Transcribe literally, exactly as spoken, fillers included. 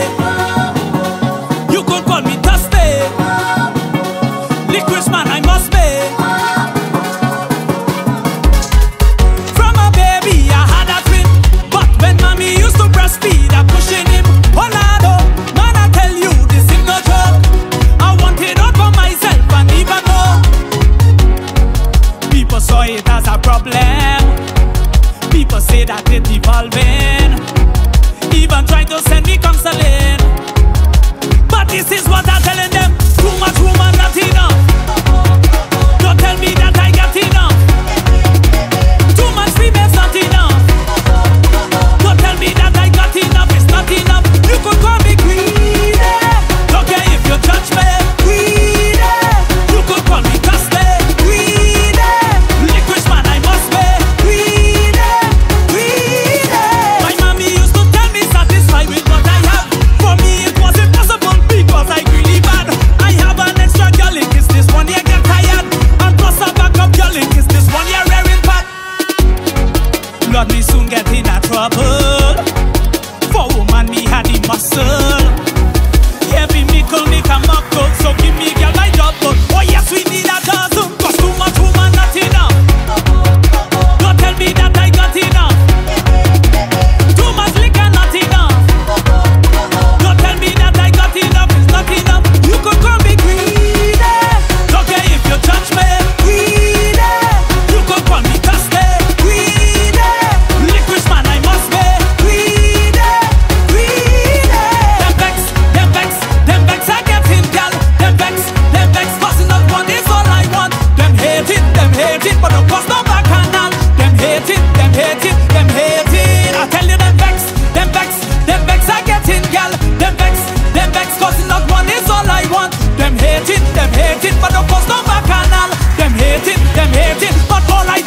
You could call me thirsty. Licorice man I must be. From a baby I had a dream, but when mommy used to breastfeed I pushing him. Oh lado, man I tell you this is no joke. I want it all for myself and even more. People saw it as a problem. People say that it's evolving, even trying to send me counseling. But this is what I'm telling them: too much woman, not enough. Don't tell me that I got enough. Too much females, not enough. Don't tell me that I got enough. It's not enough. You could call me greedy. Don't care if you judge me. Greedy. You could call me thirsty. Greedy. Licorice man I must be. Greedy. Greedy. My mommy used to tell me satisfied with what I have. For me it was impossible because I really bad. I have an extra girl in case this one year get tired, and plus a backup girl in case this one year wearing fat. Lord, me soon get in a trouble. For woman me had the muscle. Yeah, me me could make a muckle, so give me girl my double. Oh yes, we need a dozen, cause too much woman not enough. Don't tell me that I got enough. Too much liquor not enough. Don't tell me that I got enough. It's not enough. You could call me greedy. Don't care if you judge me. Greedy. You could call me thirsty. Greedy. Licorice man I must be. Greedy. Greedy. Them vex, them vex, them vex I get in, gal. Them vex, them vex, causing not one is all I want. Them hate it, them hate it, but of course no back canal. Them hate it, them hate it, them hate it. I tell you them vex, them vex, them vex I get in, gal. Them vex, them vex, causing not one is all I want. Them hate it, them hate it, but of course no back canal. Them hate it, them hate it, but all I